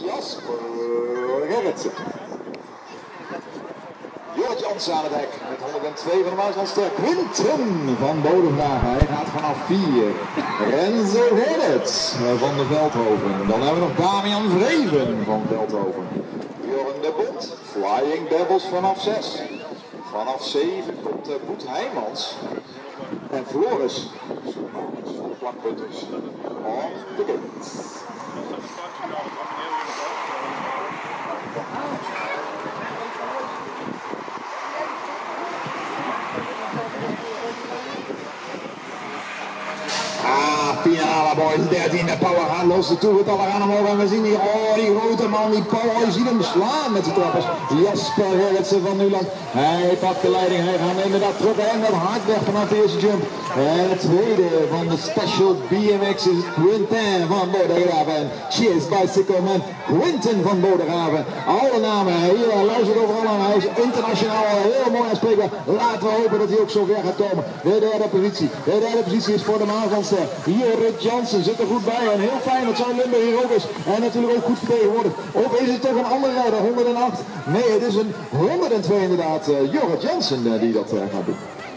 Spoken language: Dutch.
Jasper Gerritsen. Jorrit Jansen aan het hek met 102 van de Maaslandster. Quinten van Bodegraven, hij gaat vanaf 4. Renzo Gerrits van de Veldhoven. Dan hebben we nog Damian Vreven van Veldhoven. Björn de Bond, Flying Devils vanaf 6. Vanaf 7 komt Boet Heijmans. En Floris, vlakpunters, on the gate. Finale boys, 13e power gaan los de toer het al aan omhoog en we zien hier, oh die grote man, die power, je ziet hem slaan met zijn trappers. Jasper Gerritsen van Nuland, hij pakt de leiding, hij gaat inderdaad terug en dat hard weg vanaf de eerste jump. En het tweede van de Special BMX is Quinten van Bodegraven en Cheers Bicycle Man Quinten van Bodegraven. Alle namen, hier luistert overal aan, hij is internationaal heel mooi aanspreekbaar. Laten we hopen dat hij ook zo ver gaat komen. De derde positie, is voor de Maaslandster. Jorrit Jansen zit er goed bij en heel fijn dat zo'n Limburg hier ook is. En natuurlijk ook goed vertegenwoordigd. Of is het toch een andere rijder, 108? Nee, het is een 102 inderdaad. Jorrit Jansen die dat gaat doen.